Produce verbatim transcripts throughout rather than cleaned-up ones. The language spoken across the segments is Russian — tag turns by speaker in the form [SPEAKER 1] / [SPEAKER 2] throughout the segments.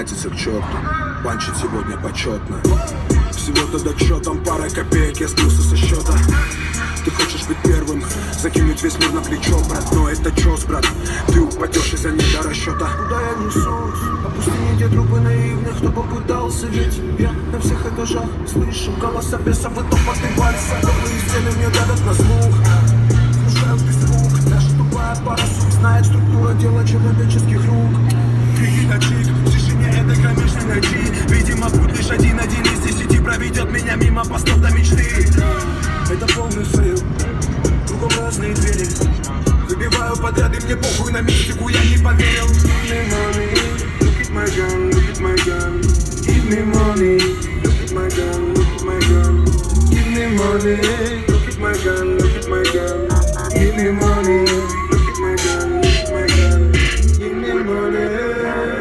[SPEAKER 1] катится к черту. Банчит сегодня почетно. Всего-то дочетом пара копеек я сбился со счета. Ты хочешь быть первым, закинуть весь мир на плечо, брат. Но это чёс, брат, ты упадешь из-за недорасчета.
[SPEAKER 2] Куда я несусь? По пустыне, где трупы наивных, кто попытался жить. Я на всех этажах слышу голоса бесов, и топоты вальса. Добрые стены мне давят на слух, слушают без звук. Даже тупая пара сук знает структура дела человеческих рук. Крики ночи, в тишине этой кромешной ночи. Видимо, путь лишь один-один из десяти проведет меня мимо постов до мечты. Это полный фейл, кругом разные двери. Выбиваю подряд, и мне похуй на мистику, я не поверил. Give me money, look at my gun, look at my gun. Give me money, look at my gun, look at my gun. Give me money, look at my gun, look at my gun. Give me money, look at my gun, look at my gun. Give me money.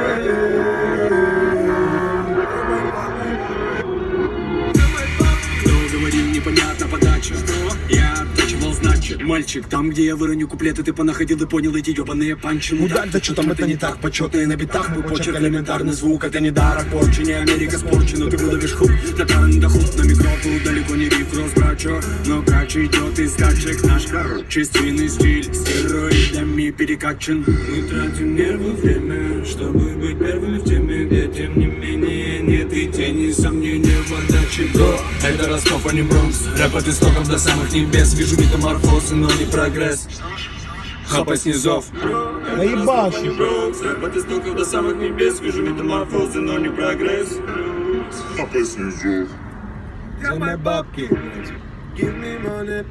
[SPEAKER 3] Непонятно подача, я оттачивал значит. Мальчик, там где я выроню куплеты, ты понаходил и понял эти ебаные панчи. Ну да, да что там, это не так, почетные на битах. Мой почерк элементарный звук, это не дар, а порчи. Не Америка спорчи, но ты выловишь хук. Для таран доход на микрофон, далеко не биф, розбрачо. Но кач идет из скачек наш чувственный стиль. Стероидами перекачан. Мы тратим нервы, время, чтобы быть первыми в теме, где тем не менее нет и тени сомнения в отдаче. Бро, это Ростов, а не Бронкс. Рэп от истоков до самых небес. Вижу метаморфозы, но не прогресс. Хапай снизов.
[SPEAKER 4] Наебаши.
[SPEAKER 3] Рэп от истоков до самых небес. Вижу метаморфозы, но не прогресс.
[SPEAKER 4] Хапай снизов.
[SPEAKER 2] За мои бабки. Give me money.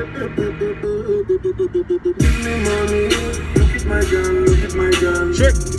[SPEAKER 2] Give me money. Look at my gun, look at my gun.